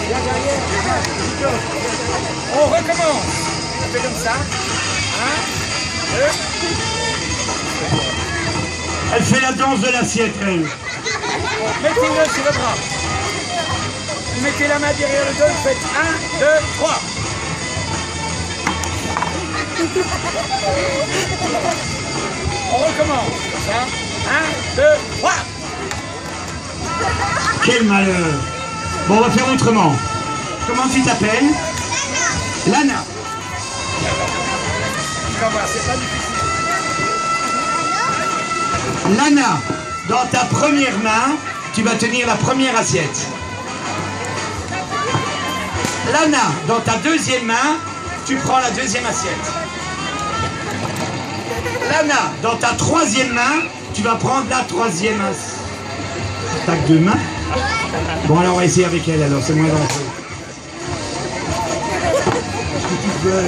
On recommence. On fait comme ça. 1, 2. Elle fait la danse de l'assiette, elle. Mettez-le sur le bras. Vous mettez la main derrière le dos, vous faites 1, 2, 3. On recommence. Comme ça. 1, 2, 3. Quel malheur. Bon, on va faire autrement. Comment tu t'appelles? Lana. Ça va, c'est pas difficile. Lana, dans ta première main, tu vas tenir la première assiette. Lana, dans ta deuxième main, tu prends la deuxième assiette. Lana, dans ta troisième main, tu vas prendre la troisième assiette. T'as que 2 mains? Bon, alors on va essayer avec elle, alors c'est moins dangereux. Est-ce que tu peux...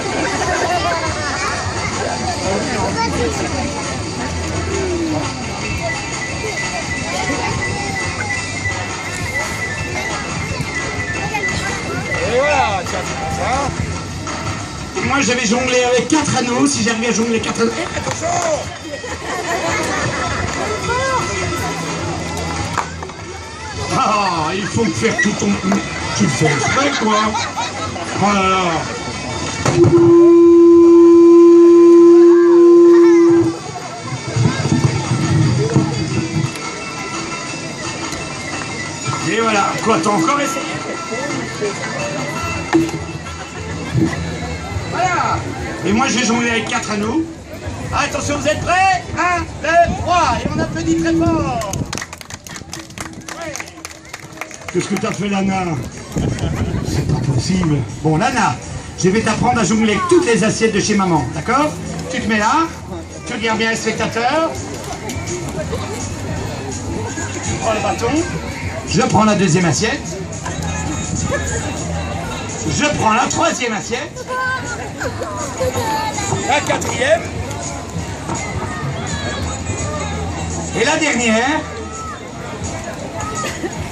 Et voilà, tiens, ça. Moi j'avais jonglé avec 4 anneaux, si j'arrivais à jongler 4 anneaux. Attention! Ah, il faut faire tout ton... Tu le fais exprès, quoi. Oh là là. Et voilà. Quoi, t'as encore essayé? Voilà. Et moi, je vais jongler avec 4 anneaux. Ah, attention, vous êtes prêts? 1, 2, 3. Et on applaudit très fort. Qu'est-ce que t'as fait, Lana? C'est pas possible. Bon, Lana, je vais t'apprendre à jongler avec toutes les assiettes de chez maman, d'accord? Tu te mets là, tu regardes bien les spectateurs. Tu prends le bâton. Je prends la deuxième assiette. Je prends la troisième assiette. La quatrième. Et la dernière.